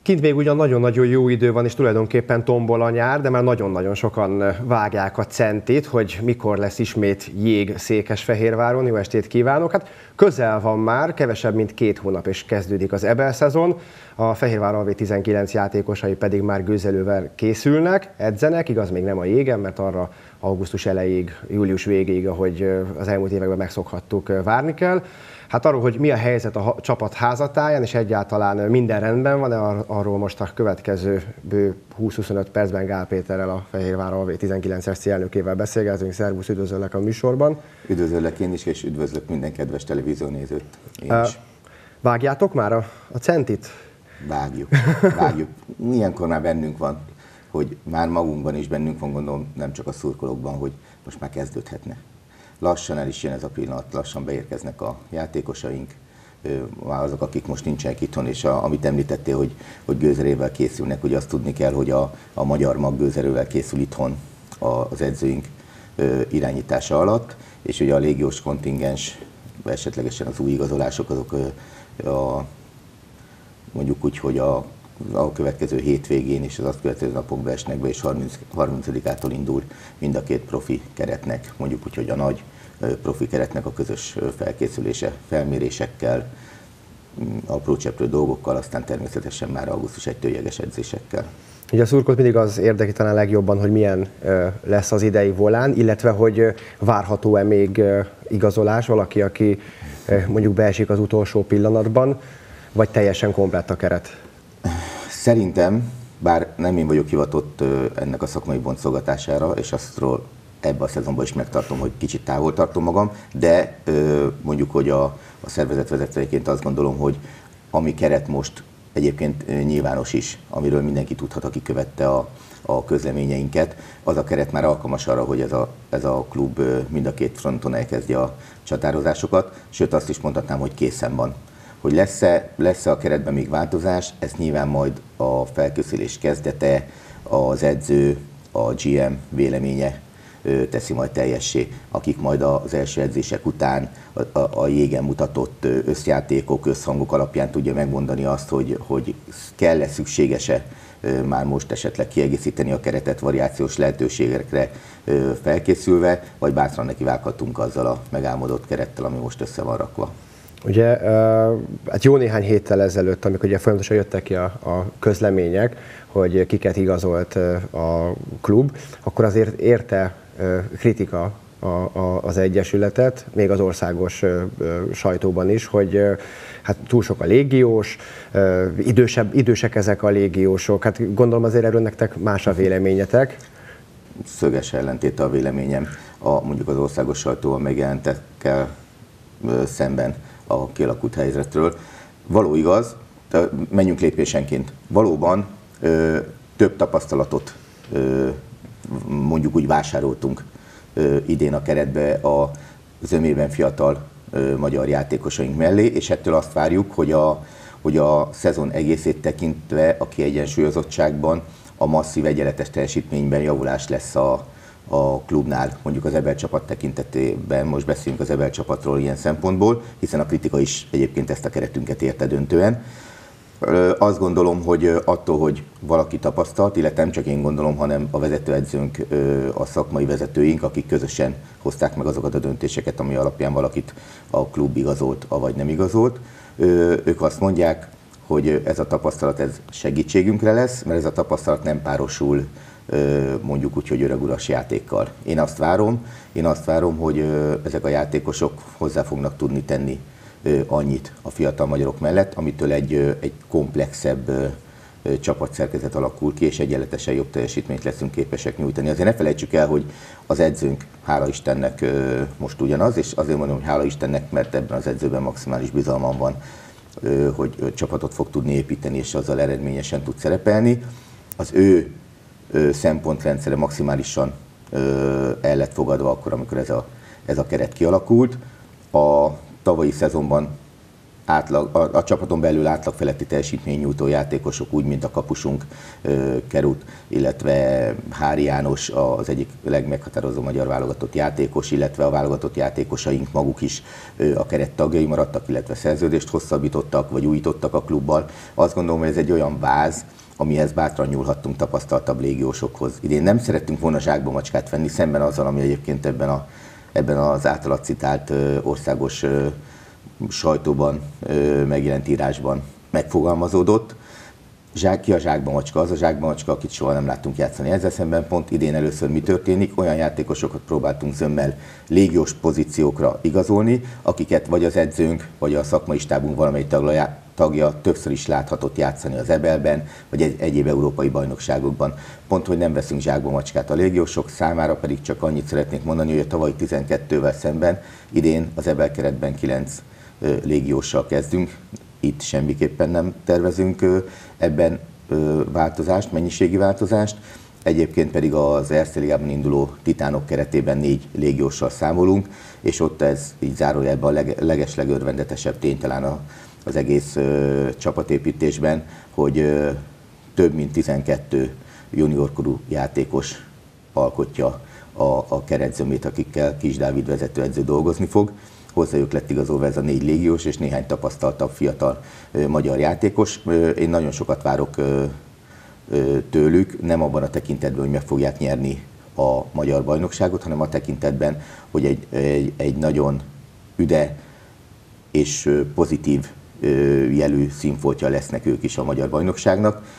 Kint még ugyan nagyon-nagyon jó idő van, és tulajdonképpen tombol a nyár, de már nagyon-nagyon sokan vágják a centit, hogy mikor lesz ismét jég Székesfehérváron. Jó estét kívánok! Hát közel van már, kevesebb mint 2 hónap, és kezdődik az EBL szezon. A Fehérvár Alvé 19 játékosai pedig már gőzzelővel készülnek, edzenek, igaz még nem a jégen, mert arra augusztus elejéig, július végéig, ahogy az elmúlt években megszokhattuk, várni kell. Hát arról, hogy mi a helyzet a csapat házatáján, és egyáltalán minden rendben van, arról most a következő bő 20-25 percben Gál Péterrel, a Fehérvár Alvé 19 SC elnökével beszélgetünk. Szervusz, üdvözöllek a műsorban. Üdvözöllek én is, és üdvözlök minden kedves televíziónézőt. Én is. Vágjátok már a centit? Vágjuk. Ilyenkor már bennünk van, hogy már magunkban is bennünk van, gondolom, nem csak a szurkolókban, hogy most már kezdődhetne. Lassan el is jön ez a pillanat, lassan beérkeznek a játékosaink, azok, akik most nincsenek itthon, és amit említettél, hogy gőzerővel készülnek, ugye azt tudni kell, hogy a magyar mag gőzerővel készül itthon az edzőink irányítása alatt, és ugye a légiós kontingens, esetlegesen az új igazolások, azok mondjuk úgy, hogy a következő hétvégén és az azt következő napokban esnek be, és 30-ától indul mind a 2 profi keretnek, mondjuk úgy, hogy a nagy profi keretnek a közös felkészülése, felmérésekkel, aprócseprő dolgokkal, aztán természetesen már augusztus 1-től jeges edzésekkel. Ugye a szurkolót mindig az érdekli talán legjobban, hogy milyen lesz az idei volán, illetve hogy várható-e még igazolás, valaki, aki mondjuk beesik az utolsó pillanatban, vagy teljesen komplett a keret? Szerintem, bár nem én vagyok hivatott ennek a szakmai boncolgatására, és aztról ebben a szezonban is megtartom, hogy kicsit távol tartom magam, de mondjuk, hogy a szervezet vezetőjeként azt gondolom, hogy ami keret most egyébként nyilvános is, amiről mindenki tudhat, aki követte a közleményeinket, az a keret már alkalmas arra, hogy ez a klub mind a 2 fronton elkezdje a csatározásokat, sőt azt is mondhatnám, hogy készen van. Hogy lesz-e a keretben még változás, ez nyilván majd a felkészülés kezdete, az edző, a GM véleménye teszi majd teljessé, akik majd az első edzések után a jégen mutatott összjátékok, összhangok alapján tudja megmondani azt, hogy kell-e, szükséges-e már most esetleg kiegészíteni a keretet variációs lehetőségekre felkészülve, vagy bátran nekivághatunk azzal a megálmodott kerettel, ami most össze van rakva. Ugye, hát jó néhány héttel ezelőtt, amikor ugye folyamatosan jöttek ki a közlemények, hogy kiket igazolt a klub, akkor azért érte kritika az Egyesületet, még az országos sajtóban is, hogy hát túl sok a légiós, idősek ezek a légiósok. Hát gondolom azért erről nektek más a véleményetek. Szöges ellentéte a véleményem mondjuk az országos sajtóval megjelentekkel szemben a kialakult helyzetről. Való igaz, menjünk lépésenként. Valóban több tapasztalatot mondjuk úgy vásároltunk idén a keretbe a zömében fiatal magyar játékosaink mellé, és ettől azt várjuk, hogy a szezon egészét tekintve a kiegyensúlyozottságban, a masszív egyenletes teljesítményben javulás lesz a klubnál, mondjuk az EBL csapat tekintetében, most beszélünk az EBL csapatról ilyen szempontból, hiszen a kritika is egyébként ezt a keretünket érte döntően. Azt gondolom, hogy attól, hogy valaki tapasztalt, illetve nem csak én gondolom, hanem a vezetőedzőnk, a szakmai vezetőink, akik közösen hozták meg azokat a döntéseket, ami alapján valakit a klub igazolt, avagy nem igazolt. Ők azt mondják, hogy ez a tapasztalat ez segítségünkre lesz, mert ez a tapasztalat nem párosul mondjuk úgy, hogy öreguras játékkal. Én azt várom, hogy ezek a játékosok hozzá fognak tudni tenni annyit a fiatal magyarok mellett, amitől egy komplexebb csapatszerkezet alakul ki, és egyenletesen jobb teljesítményt leszünk képesek nyújtani. Azért ne felejtsük el, hogy az edzőnk, hála Istennek most ugyanaz, és azért mondom, hogy hála Istennek, mert ebben az edzőben maximális bizalmam van, hogy csapatot fog tudni építeni, és azzal eredményesen tud szerepelni. Az ő szempontrendszere maximálisan el lett fogadva akkor, amikor ez a keret kialakult. A tavalyi szezonban a csapaton belül átlag feletti teljesítménynyújtó játékosok, úgy, mint a kapusunk Kerut, illetve Hári János, az egyik legmeghatározó magyar válogatott játékos, illetve a válogatott játékosaink maguk is a keret tagjai maradtak, illetve szerződést hosszabbítottak, vagy újítottak a klubbal. Azt gondolom, hogy ez egy olyan váz, amihez bátran nyúlhattunk tapasztaltabb légiósokhoz. Idén nem szerettünk volna zsákba macskát venni, szemben azzal, ami egyébként ebben az általad citált országos sajtóban megjelent írásban megfogalmazódott. Ki a zsákba macska? Az a zsákba macska, akit soha nem láttunk játszani. Ezzel szemben pont idén először mi történik? Olyan játékosokat próbáltunk zömmel légiós pozíciókra igazolni, akiket vagy az edzőnk, vagy a szakmai stábunk valamelyik tagja többször is láthatott játszani az EBL-ben, vagy egyéb európai bajnokságokban. Pont, hogy nem veszünk zsákba macskát a légiósok számára, pedig csak annyit szeretnék mondani, hogy a tavalyi 12-vel szemben idén az EBL keretben 9 légióssal kezdünk. Itt semmiképpen nem tervezünk ebben változást, mennyiségi változást. Egyébként pedig az Erste Ligában induló Titánok keretében 4 légióssal számolunk, és ott ez így zárójelben a legeslegörvendetesebb tény talán az egész csapatépítésben, hogy több mint 12 juniorkorú játékos alkotja a keretzömét, akikkel Kis Dávid vezetőedző dolgozni fog. Hozzájuk lett igazolva ez a 4 légiós és néhány tapasztaltabb fiatal magyar játékos. Én nagyon sokat várok tőlük, nem abban a tekintetben, hogy meg fogják nyerni a magyar bajnokságot, hanem a tekintetben, hogy egy nagyon üde és pozitív jelű színfoltja lesznek ők is a magyar bajnokságnak.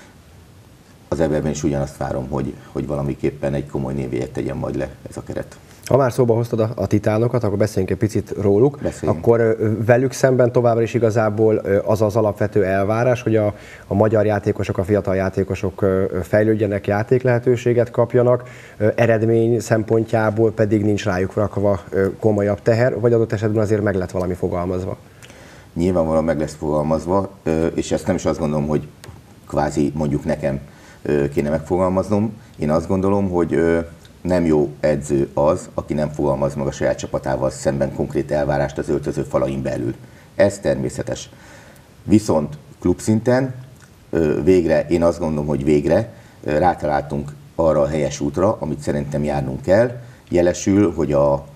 Az EBL-ben is ugyanazt várom, hogy valamiképpen egy komoly névjegyet tegyen majd le ez a keret. Ha már szóba hoztad a Titánokat, akkor beszéljünk egy picit róluk. Beszéljünk. Akkor velük szemben továbbra is igazából az az alapvető elvárás, hogy a magyar játékosok, a fiatal játékosok fejlődjenek, játéklehetőséget kapjanak, eredmény szempontjából pedig nincs rájuk rakva komolyabb teher, vagy adott esetben azért meg lett valami fogalmazva? Nyilvánvalóan meg lesz fogalmazva, és ezt nem is azt gondolom, hogy kvázi mondjuk nekem kéne megfogalmaznom. Én azt gondolom, hogy nem jó edző az, aki nem fogalmaz meg a saját csapatával szemben konkrét elvárást az öltöző falain belül. Ez természetes. Viszont klubszinten végre, én azt gondolom, hogy végre rátaláltunk arra a helyes útra, amit szerintem járnunk kell. Jelesül, hogy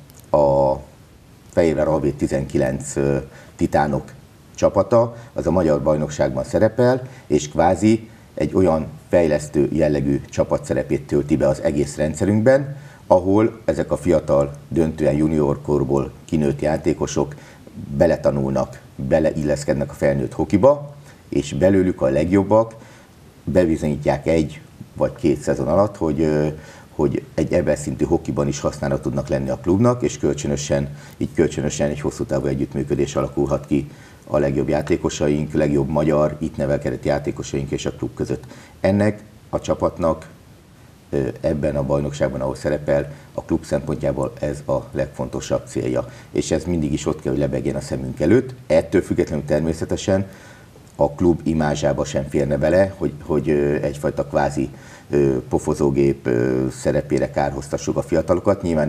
a Fehérvár Alvéd 19 Titánok csapata az a magyar bajnokságban szerepel, és kvázi egy olyan fejlesztő jellegű csapatszerepét tölti be az egész rendszerünkben, ahol ezek a fiatal, döntően juniorkorból kinőtt játékosok beletanulnak, beleilleszkednek a felnőtt hokiba, és belőlük a legjobbak bebizonyítják 1 vagy 2 szezon alatt, hogy egy EBL szintű hokiban is hasznára tudnak lenni a klubnak, és kölcsönösen egy hosszú távú együttműködés alakulhat ki a legjobb játékosaink, legjobb magyar, itt nevelkedett játékosaink és a klub között. Ennek a csapatnak ebben a bajnokságban, ahol szerepel, a klub szempontjából ez a legfontosabb célja. És ez mindig is ott kell, hogy lebegjen a szemünk előtt. Ettől függetlenül természetesen a klub imázsába sem férne bele, hogy egyfajta kvázi pofozógép szerepére kárhoztassuk a fiatalokat. Nyilván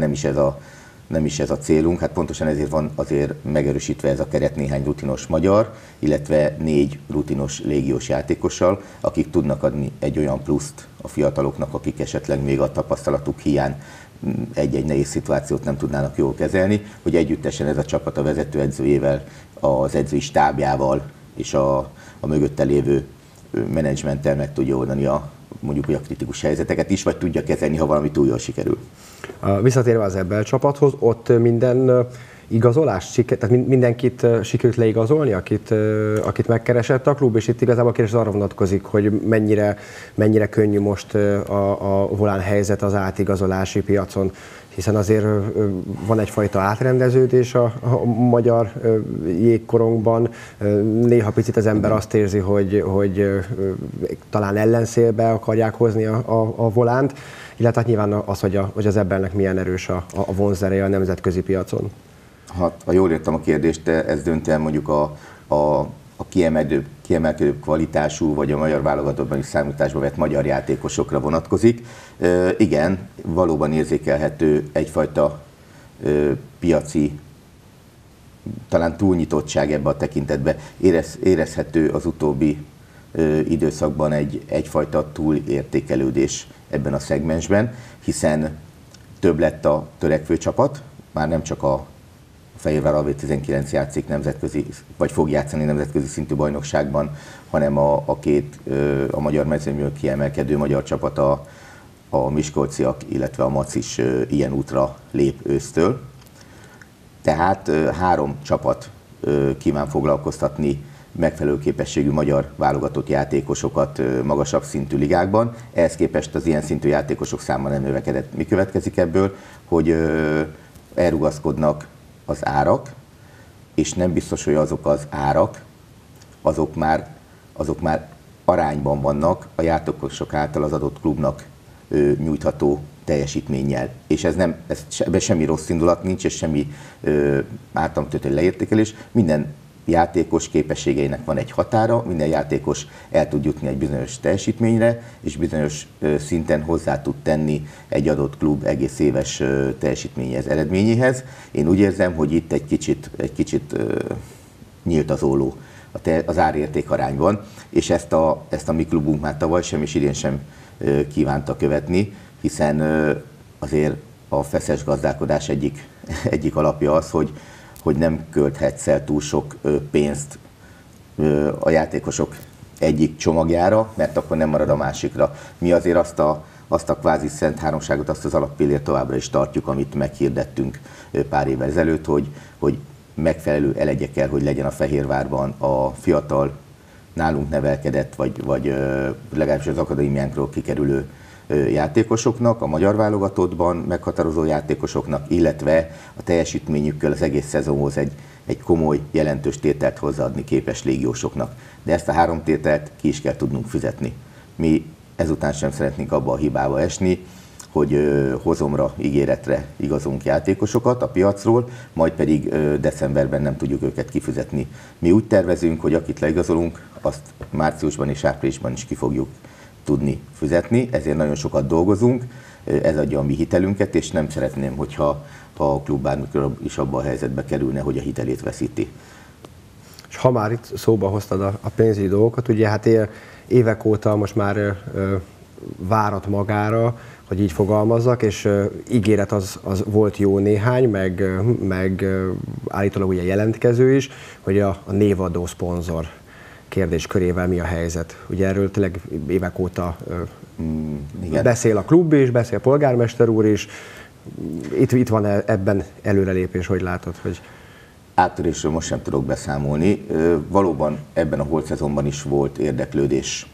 nem is ez a célunk, hát pontosan ezért van azért megerősítve ez a keret néhány rutinos magyar, illetve 4 rutinos légiós játékossal, akik tudnak adni egy olyan pluszt a fiataloknak, akik esetleg még a tapasztalatuk hiány egy-egy nehéz szituációt nem tudnának jól kezelni, hogy együttesen ez a csapat a vezetőedzőjével, az edzői stábjával és a mögötte lévő menedzsmenttel meg tudja oldani mondjuk a kritikus helyzeteket is, vagy tudja kezelni, ha valami túl jól sikerül. Visszatérve az EBL csapathoz, ott minden igazolást, tehát mindenkit sikerült leigazolni, akit megkeresett a klub, és itt igazából a kérdés arra vonatkozik, hogy mennyire könnyű most a volán helyzet az átigazolási piacon, hiszen azért van egyfajta átrendeződés a magyar jégkorongban. Néha picit az ember azt érzi, hogy talán ellenszélbe akarják hozni a volánt, illetve hát nyilván az, hogy az EBL-nek milyen erős a vonzereje a nemzetközi piacon. Ha jól értem a kérdést, de ez döntően mondjuk a kiemelkedőbb kvalitású, vagy a magyar válogatottban is számításba vett magyar játékosokra vonatkozik. Igen, valóban érzékelhető egyfajta piaci talán túlnyitottság ebbe a tekintetbe. Érezhető az utóbbi időszakban egyfajta túlértékelődés ebben a szegmensben, hiszen több lett a törekvő csapat, már nem csak a Fehérvár AV19 játszik nemzetközi, vagy fog játszani nemzetközi szintű bajnokságban, hanem a magyar mezőnyből kiemelkedő magyar csapat, a miskolciak, illetve a Mac is ilyen útra lép ősztől. Tehát 3 csapat kíván foglalkoztatni megfelelő képességű magyar válogatott játékosokat magasabb szintű ligákban. Ehhez képest az ilyen szintű játékosok száma nem növekedett. Mi következik ebből? Hogy elrugaszkodnak az árak, és nem biztos, hogy azok az árak, azok már arányban vannak a játékosok által az adott klubnak nyújtható teljesítménnyel. És ebben semmi rossz indulat nincs, és semmi általam történő leértékelés. Minden játékos képességeinek van egy határa, minden játékos el tud jutni egy bizonyos teljesítményre, és bizonyos szinten hozzá tud tenni egy adott klub egész éves teljesítményhez, eredményéhez. Én úgy érzem, hogy itt egy kicsit nyílt az óló az árérték arányban, és ezt a mi klubunk már tavaly sem és idén sem kívánta követni, hiszen azért a feszes gazdálkodás egyik alapja az, hogy nem költhetsz el túl sok pénzt a játékosok egyik csomagjára, mert akkor nem marad a másikra. Mi azért azt a kvázi szent háromságot, azt az alappillért továbbra is tartjuk, amit meghirdettünk pár évvel ezelőtt, hogy megfelelő elegye kell, hogy legyen a Fehérvárban a fiatal, nálunk nevelkedett, vagy legalábbis az akadémiánkról kikerülő játékosoknak, a magyar válogatottban meghatározó játékosoknak, illetve a teljesítményükkel az egész szezonhoz egy komoly, jelentős tételt hozzáadni képes légiósoknak. De ezt a 3 tételt ki is kell tudnunk fizetni. Mi ezután sem szeretnénk abba a hibába esni, hogy hozomra, ígéretre igazolunk játékosokat a piacról, majd pedig decemberben nem tudjuk őket kifizetni. Mi úgy tervezünk, hogy akit leigazolunk, azt márciusban és áprilisban is ki fogjuk tudni fizetni, ezért nagyon sokat dolgozunk, ez adja a mi hitelünket, és nem szeretném, hogyha a klub bármikor is abba a helyzetbe kerülne, hogy a hitelét veszíti. És ha már itt szóba hoztad a pénzügyi dolgokat, ugye hát évek óta most már várat magára, hogy így fogalmazzak, és ígéret az volt jó néhány, meg állítólag ugye jelentkező is, hogy a névadó szponzor kérdéskörével mi a helyzet. Ugye erről tényleg évek óta beszél a klub is, beszél a polgármester úr is. Itt van ebben előrelépés, hogy látod? Hogy... Áttörésről most sem tudok beszámolni. Valóban ebben a holt szezonban is volt érdeklődés,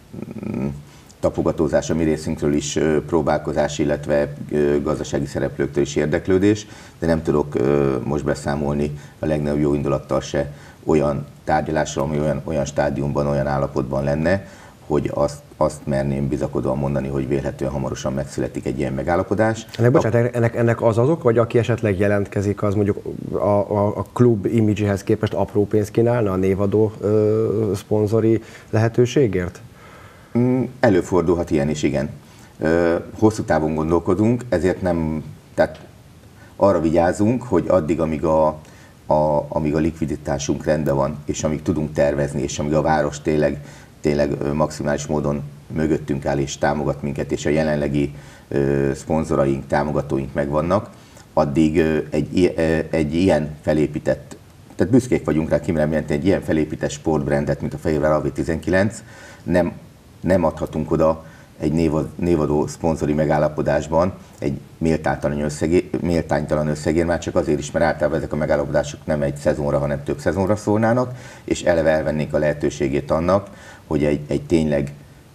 tapogatózás a mi részünkről is, próbálkozás, illetve gazdasági szereplőktől is érdeklődés, de nem tudok most beszámolni a legnagyobb jó indulattal se olyan tárgyalásra, ami olyan stádiumban, olyan állapotban lenne, hogy azt merném bizakodóan mondani, hogy vélhetően hamarosan megszületik egy ilyen megállapodás. Ennek az azok, vagy aki esetleg jelentkezik, az mondjuk a klub imidzséhez képest apró pénzt kínálna a névadó szponzori lehetőségért? Előfordulhat ilyen is, igen. Hosszú távon gondolkodunk, ezért tehát arra vigyázunk, hogy addig, amíg a likviditásunk rendben van, és amíg tudunk tervezni, és amíg a város tényleg maximális módon mögöttünk áll és támogat minket, és a jelenlegi szponzoraink, támogatóink megvannak, addig egy ilyen felépített, tehát büszkék vagyunk rá, kimerem jelenteni, egy ilyen felépített sportbrandet, mint a Fehérvár AV19, nem adhatunk oda egy névadó szponzori megállapodásban egy méltánytalan összegért, már csak azért is, mert általában ezek a megállapodások nem egy szezonra, hanem több szezonra szólnának, és eleve elvennék a lehetőségét annak, hogy egy tényleg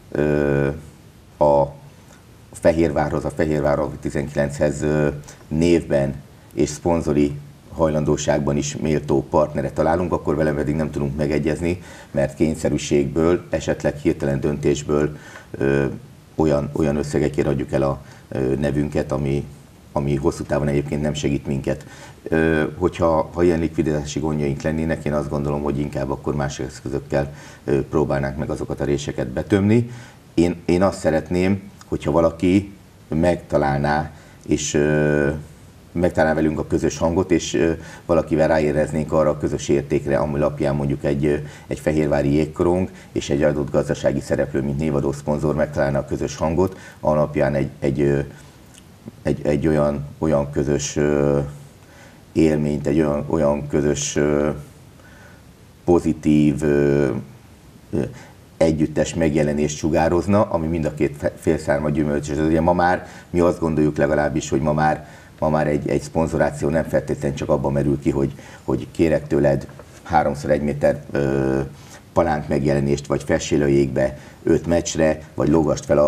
a Fehérvárhoz, a Fehérvár AV19-hez névben és szponzori hajlandóságban is méltó partnere találunk, akkor vele pedig nem tudunk megegyezni, mert kényszerűségből, esetleg hirtelen döntésből olyan összegekért adjuk el a nevünket, ami hosszú távon egyébként nem segít minket. Hogyha ilyen likviditási gondjaink lennének, én azt gondolom, hogy inkább akkor más eszközökkel próbálnánk meg azokat a réseket betömni. Én azt szeretném, hogyha valaki megtalálná és megtalál velünk a közös hangot, és valakivel ráéreznénk arra a közös értékre, ami alapján mondjuk egy fehérvári jégkorong és egy adott gazdasági szereplő, mint névadó szponzor megtalálna a közös hangot, alapján egy olyan közös élményt, egy olyan közös pozitív együttes megjelenést sugározna, ami mind a két fél számára gyümölcsös. Ugye ma már mi azt gondoljuk legalábbis, hogy ma már egy szponzoráció nem feltétlenül csak abban merül ki, hogy kérek tőled 3x1 méter palánk megjelenést, vagy fessél a jégbe 5 meccsre, vagy lógast fel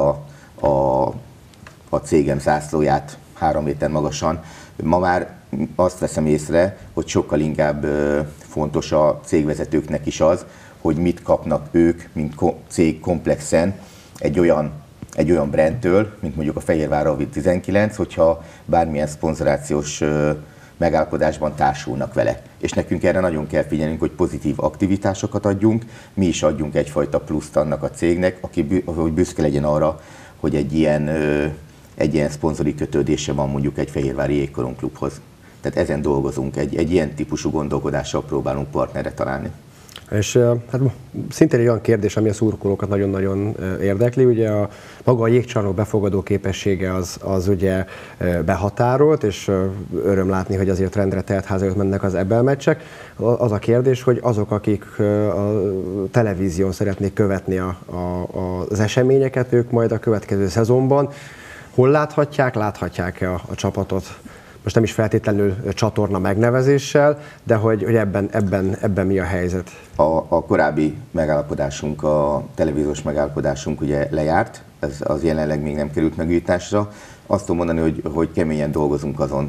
a cégem zászlóját 3 méter magasan. Ma már azt veszem észre, hogy sokkal inkább fontos a cégvezetőknek is az, hogy mit kapnak ők, mint cég komplexen egy olyan brandtől, mint mondjuk a Fehérvár Avid 19, hogyha bármilyen szponzorációs megállapodásban társulnak vele. És nekünk erre nagyon kell figyelnünk, hogy pozitív aktivitásokat adjunk, mi is adjunk egyfajta pluszt annak a cégnek, hogy büszke legyen arra, hogy egy ilyen szponzori kötődése van mondjuk egy fehérvári jégkorongklubhoz. Tehát ezen dolgozunk, egy ilyen típusú gondolkodással próbálunk partnerre találni. És hát szintén egy olyan kérdés, ami a szurkolókat nagyon-nagyon érdekli, ugye maga a jégcsarnok befogadó képessége az ugye behatárolt, és öröm látni, hogy azért rendre telt ház előtt mennek az EBL meccsek. Az a kérdés, hogy azok, akik a televízión szeretnék követni az eseményeket, ők majd a következő szezonban hol láthatják-e a csapatot? Most nem is feltétlenül csatorna megnevezéssel, de hogy ebben mi a helyzet? A korábbi megállapodásunk, a televíziós megállapodásunk ugye lejárt, az jelenleg még nem került megújításra. Azt tudom mondani, hogy keményen dolgozunk azon,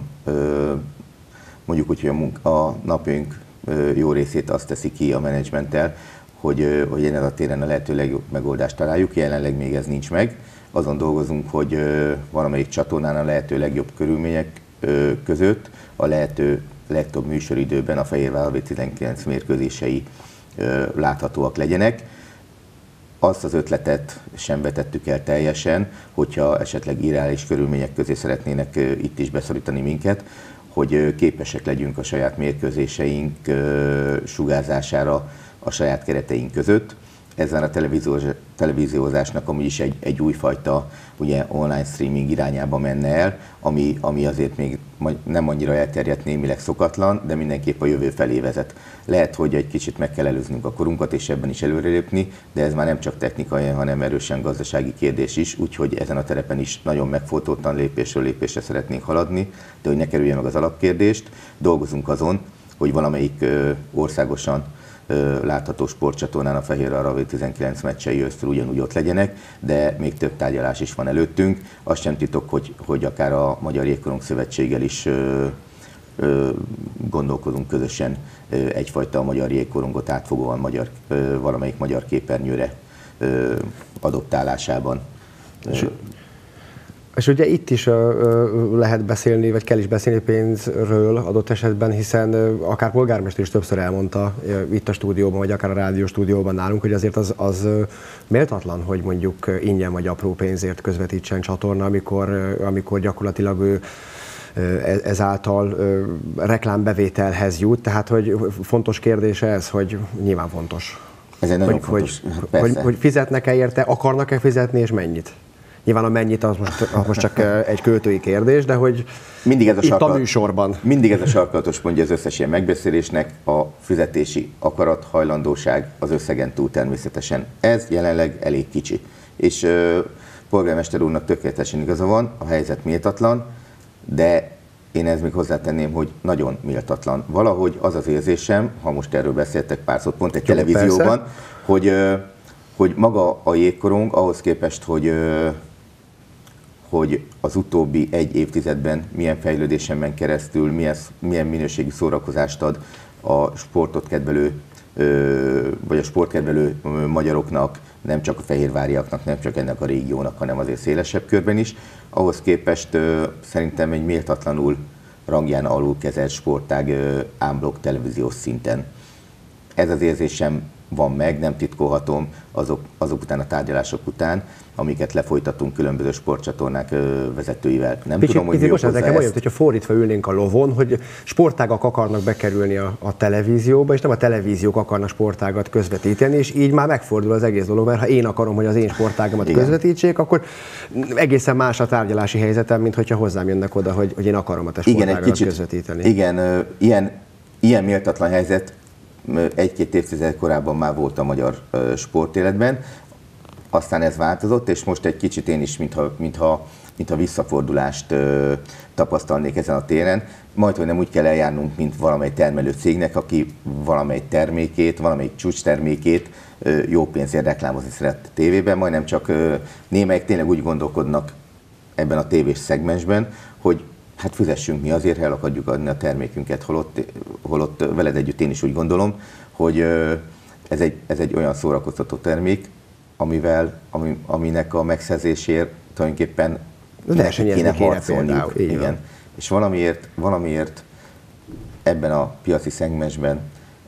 mondjuk úgy, hogy a napjaink jó részét azt teszi ki a menedzsmenttel, hogy ezen a téren a lehető legjobb megoldást találjuk. Jelenleg még ez nincs meg. Azon dolgozunk, hogy valamelyik csatornán a lehető legjobb körülmények között a lehető legtöbb műsoridőben a Fehérvár Avid 19 mérkőzései láthatóak legyenek. Azt az ötletet sem vetettük el teljesen, hogyha esetleg irreális körülmények közé szeretnének itt is beszorítani minket, hogy képesek legyünk a saját mérkőzéseink sugárzására a saját kereteink között. Ezen a televíziózásnak amúgy is egy újfajta ugye, online streaming irányába menne el, ami azért még nem annyira elterjedt, némileg szokatlan, de mindenképp a jövő felé vezet. Lehet, hogy egy kicsit meg kell előznünk a korunkat, és ebben is előrelépni, de ez már nem csak technikai, hanem erősen gazdasági kérdés is, úgyhogy ezen a terepen is nagyon megfontoltan lépésről lépésre szeretnénk haladni, de hogy ne kerülje meg az alapkérdést, dolgozunk azon, hogy valamelyik országosan látható sportcsatornán a Fehérvár Avid 19 meccsei ősztől ugyanúgy ott legyenek, de még több tárgyalás is van előttünk. Azt sem titok, hogy akár a Magyar Jégkorong Szövetséggel is gondolkodunk közösen egyfajta magyar jégkorongot átfogóan valamelyik magyar képernyőre adoptálásában. És ugye itt is lehet beszélni, vagy kell is beszélni pénzről adott esetben, hiszen akár polgármester is többször elmondta itt a stúdióban, vagy akár a rádióstúdióban nálunk, hogy azért az méltatlan, hogy mondjuk ingyen vagy apró pénzért közvetítsen csatorna, amikor gyakorlatilag ő ezáltal reklámbevételhez jut. Tehát, hogy fontos kérdése ez, hogy nyilván fontos. Ez egy nagyon fontos, hogy fizetnek-e érte, akarnak-e fizetni, és mennyit? Nyilván a mennyit az most csak egy költői kérdés, de hogy mindig ez itt a műsorban. Mindig ez a sarkalatos pontja az összes ilyen megbeszélésnek, a fizetési akarat, hajlandóság az összegen túl természetesen. Ez jelenleg elég kicsi. És polgármester úrnak tökéletesen igaza van, a helyzet méltatlan, de én ezt még hozzátenném, hogy nagyon méltatlan. Valahogy az az érzésem, ha most erről beszéltek pár szót pont egy televízióban, hogy maga a jégkorong ahhoz képest, hogy az utóbbi egy évtizedben milyen fejlődésen ment keresztül, milyen minőségű szórakozást ad a sportot kedvelő, vagy a sportkedvelő magyaroknak, nem csak a fehérváriaknak, nem csak ennek a régiónak, hanem azért szélesebb körben is. Ahhoz képest szerintem egy méltatlanul rangján alul kezelt sportág ámblok televíziós szinten. Ez az érzésem van meg, nem titkolhatom azok után a tárgyalások után, amiket lefolytatunk különböző sportcsatornák vezetőivel. Nem tudom, hogy mi okozza nekem olyan, hogyha fordítva ülnénk a lovon, hogy sportágak akarnak bekerülni a televízióba, és nem a televíziók akarnak sportágat közvetíteni, és így már megfordul az egész dolog, mert ha én akarom, hogy az én sportágamat közvetítsék, akkor egészen más a tárgyalási helyzetem, mint hogyha hozzám jönnek oda, hogy én akarom a te sportágamat közvetíteni. Igen, ilyen méltatlan helyzet egy-két évtized korábban már volt a magyar sportéletben, aztán ez változott, és most egy kicsit én is, mintha visszafordulást tapasztalnék ezen a téren. Majdhogy nem úgy kell eljárnunk, mint valamely termelő cégnek, aki valamely termékét, valamelyik csúcstermékét jó pénzért reklámozni szeret a tévében, majdnem csak némelyek tényleg úgy gondolkodnak ebben a tévés szegmensben, hogy hát fizessünk mi azért, ha el akarjuk adni a termékünket, holott veled együtt én is úgy gondolom, hogy ez egy olyan szórakoztató termék, aminek a megszerzésért tulajdonképpen kéne harcolniuk. Igen. És valamiért ebben a piaci szegmensben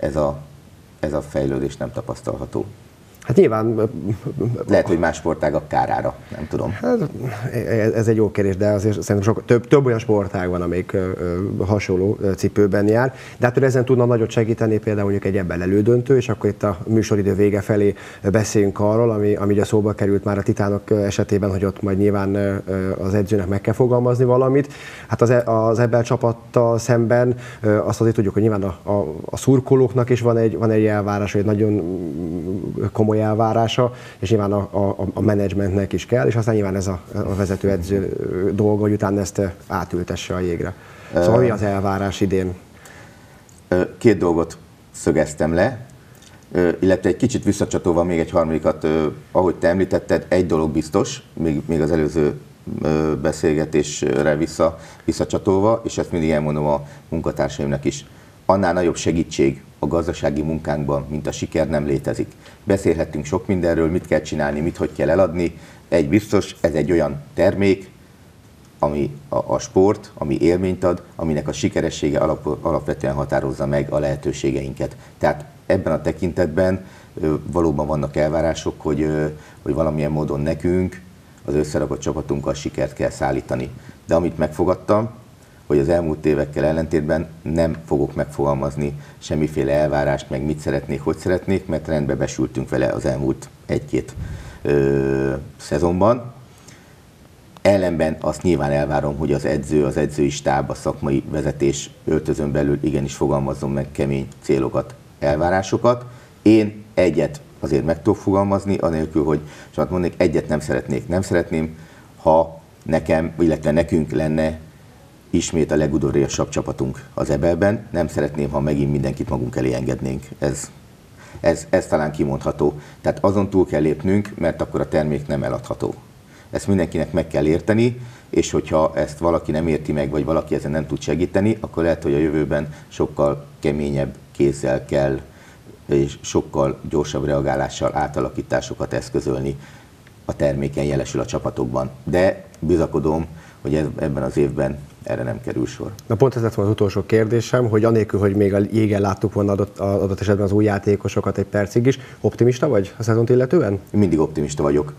ez a fejlődés nem tapasztalható. Hát nyilván... Lehet, hogy más sportágak kárára, nem tudom. Hát, ez egy jó kérdés, de azért szerintem több olyan sportág van, amelyik hasonló cipőben jár. De hát ezen tudna nagyot segíteni például mondjuk egy ebben elődöntő, és akkor itt a műsoridő vége felé beszéljünk arról, ami ugye szóba került már a Titánok esetében, hogy ott majd nyilván az edzőnek meg kell fogalmazni valamit. Hát az Ebel csapattal szemben azt azért tudjuk, hogy nyilván a szurkolóknak is van egy elvárás, egy nagyon komoly elvárása, és nyilván a menedzsmentnek is kell, és aztán nyilván ez a vezetőedző dolga, hogy utána ezt átültesse a jégre. Szóval mi az elvárás idén? Két dolgot szögeztem le, illetve egy kicsit visszacsatolva még egy harmadikat, ahogy te említetted, egy dolog biztos, még az előző beszélgetésre visszacsatolva, és ezt mindig elmondom a munkatársaimnak is. Annál nagyobb segítség a gazdasági munkánkban, mint a siker nem létezik. Beszélhetünk sok mindenről, mit kell csinálni, hogy kell eladni. Egy biztos, ez egy olyan termék, ami a sport, ami élményt ad, aminek a sikeressége alapvetően határozza meg a lehetőségeinket. Tehát ebben a tekintetben valóban vannak elvárások, hogy valamilyen módon nekünk, az összerakott csapatunkkal sikert kell szállítani. De amit megfogadtam, hogy az elmúlt évekkel ellentétben nem fogok megfogalmazni semmiféle elvárást, meg mit szeretnék, hogy szeretnék, mert rendbe besültünk vele az elmúlt egy-két szezonban. Ellenben azt nyilván elvárom, hogy az edző, az edzői stáb, a szakmai vezetés öltözön belül igenis fogalmazzon meg kemény célokat, elvárásokat. Én egyet azért meg tudok fogalmazni, anélkül, hogy csak mondnék, egyet nem szeretnék. Nem szeretném, ha nekem, illetve nekünk lenne ismét a legudvariasabb csapatunk az Ebelben. Nem szeretném, ha megint mindenkit magunk elé engednénk. Ez talán kimondható. Tehát azon túl kell lépnünk, mert akkor a termék nem eladható. Ezt mindenkinek meg kell érteni, és hogyha ezt valaki nem érti meg, vagy valaki ezen nem tud segíteni, akkor lehet, hogy a jövőben sokkal keményebb kézzel kell, és sokkal gyorsabb reagálással átalakításokat eszközölni a terméken jelesül a csapatokban. De bizakodom, hogy ebben az évben erre nem kerül sor. Na pont ez lett volna az utolsó kérdésem, hogy anélkül, hogy még a jégen láttuk volna adott esetben az új játékosokat egy percig is, optimista vagy a szezont illetően? Mindig optimista vagyok.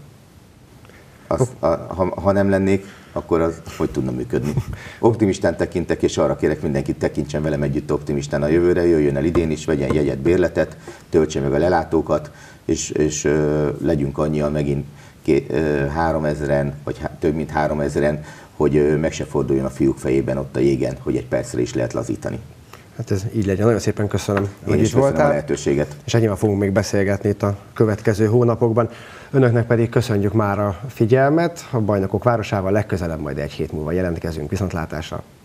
Ha nem lennék, akkor az hogy tudna működni. Optimistán tekintek, és arra kérek mindenkit, tekintsen velem együtt optimistán a jövőre, jöjjön el idén is, vegyen jegyet, bérletet, töltse meg a lelátókat, és legyünk annyian megint 3000-en, vagy több mint 3000-en, hogy meg se forduljon a fiúk fejében ott a jégen, hogy egy percre is lehet lazítani. Hát ez így legyen. Nagyon szépen köszönöm, hogy itt voltál. A lehetőséget. És ennyivel fogunk még beszélgetni itt a következő hónapokban. Önöknek pedig köszönjük már a figyelmet. A Bajnokok Városával legközelebb majd egy hét múlva jelentkezünk. Viszontlátásra!